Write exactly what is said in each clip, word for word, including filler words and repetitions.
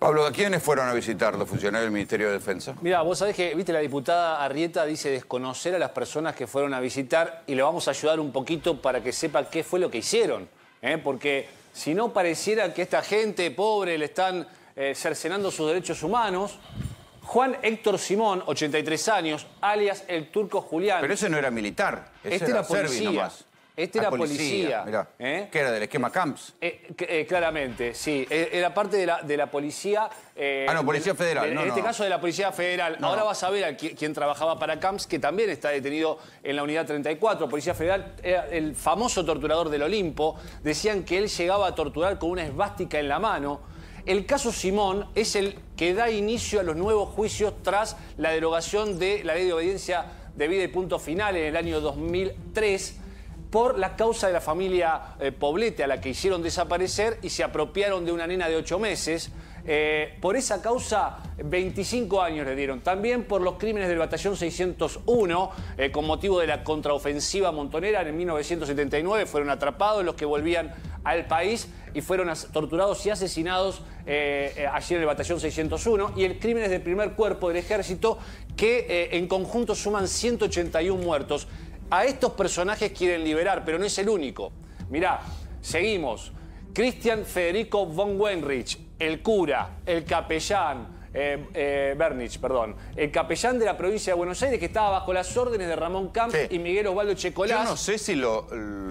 Pablo, ¿a quiénes fueron a visitar los funcionarios del Ministerio de Defensa? Mira, vos sabés que, viste, la diputada Arrieta dice desconocer a las personas que fueron a visitar y le vamos a ayudar un poquito para que sepa qué fue lo que hicieron. ¿eh? Porque si no pareciera que esta gente pobre le están eh, cercenando sus derechos humanos. Juan Héctor Simón, ochenta y tres años, alias el Turco Julián. Pero ese no era militar, ese este era, era policía. nomás. Este era policía. Mirá, ¿eh? que era del esquema Camps. Eh, eh, claramente, sí. Eh, era parte de la, de la policía... Eh, ah, no, Policía Federal. De, no, en no. este caso de la Policía Federal. No. Ahora vas a ver a qui quién trabajaba para Camps, que también está detenido en la unidad treinta y cuatro. Policía Federal era el famoso torturador del Olimpo. Decían que él llegaba a torturar con una esvástica en la mano. El caso Simón es el que da inicio a los nuevos juicios tras la derogación de la ley de obediencia debida y punto final en el año dos mil tres por la causa de la familia eh, Poblete, a la que hicieron desaparecer y se apropiaron de una nena de ocho meses. Eh, por esa causa, veinticinco años le dieron. También por los crímenes del batallón seiscientos uno, eh, con motivo de la contraofensiva montonera en mil novecientos setenta y nueve, fueron atrapados los que volvían al país y fueron torturados y asesinados eh, eh, allí en el batallón seiscientos uno. Y el crímenes del primer cuerpo del ejército, que eh, en conjunto suman ciento ochenta y uno muertos. A estos personajes quieren liberar, pero no es el único. Mirá, seguimos. Cristian Federico von Wenrich, el cura, el capellán, eh, eh, Bernich, perdón, el capellán de la provincia de Buenos Aires, que estaba bajo las órdenes de Ramón Camps sí. y Miguel Osvaldo Checolás. Yo no sé si lo,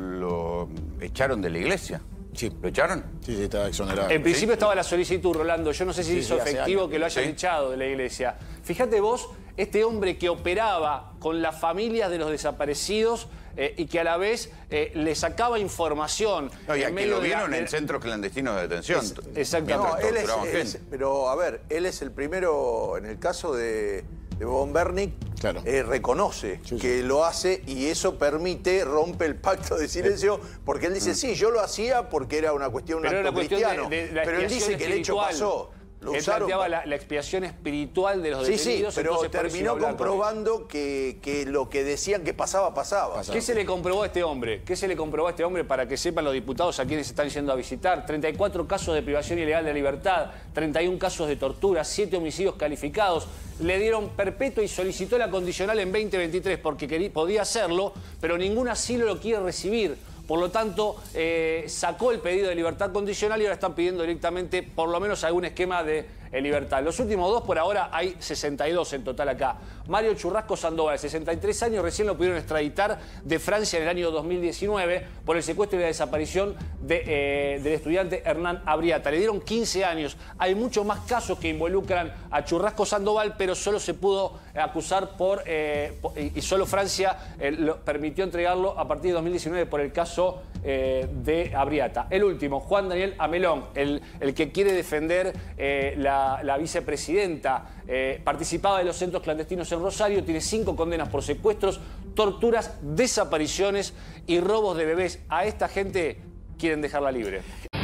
lo echaron de la iglesia. Sí. ¿Lo echaron? Sí, sí, estaba exonerado. En principio sí. estaba la solicitud, Rolando. Yo no sé si sí, hizo sí, efectivo años, que lo hayan sí. echado de la iglesia. Fíjate vos, este hombre que operaba con las familias de los desaparecidos eh, y que a la vez eh, le sacaba información. No, y a que lo vieron la... en centros clandestinos de detención. Es, exactamente. No, él es, es, pero a ver, él es el primero, en el caso de, de von Bernick, claro. eh, reconoce sí, que sí. lo hace y eso permite, rompe el pacto de silencio, porque él dice, mm. sí, yo lo hacía porque era una cuestión, un acto cristiano, de, de pero él dice que el hecho pasó. Lo Él usaron planteaba para... la, la expiación espiritual de los sí, detenidos. Sí, pero terminó comprobando que, que lo que decían que pasaba, pasaba. pasaba. ¿Qué se le comprobó a este hombre? ¿Qué se le comprobó a este hombre para que sepan los diputados a quienes están yendo a visitar? treinta y cuatro casos de privación ilegal de libertad, treinta y uno casos de tortura, siete homicidios calificados. Le dieron perpetua y solicitó la condicional en veinte veintitrés porque quería, podía hacerlo, pero ningún asilo lo quiere recibir. Por lo tanto, eh, sacó el pedido de libertad condicional y ahora están pidiendo directamente por lo menos algún esquema de eh, libertad. Los últimos dos, por ahora, hay sesenta y dos en total acá. Mario Churrasco Sandoval, sesenta y tres años, recién lo pudieron extraditar de Francia en el año dos mil diecinueve por el secuestro y la desaparición de, eh, del estudiante Hernán Arrieta. Le dieron quince años. Hay muchos más casos que involucran a Churrasco Sandoval, pero solo se pudo acusar por... Eh, por y solo Francia eh, lo, permitió entregarlo a partir de dos mil diecinueve por el caso Eh, de Arrieta. El último, Juan Daniel Amelón, el, el que quiere defender eh, la, la vicepresidenta, eh, participaba de los centros clandestinos en Rosario, tiene cinco condenas por secuestros, torturas, desapariciones y robos de bebés. A esta gente quieren dejarla libre.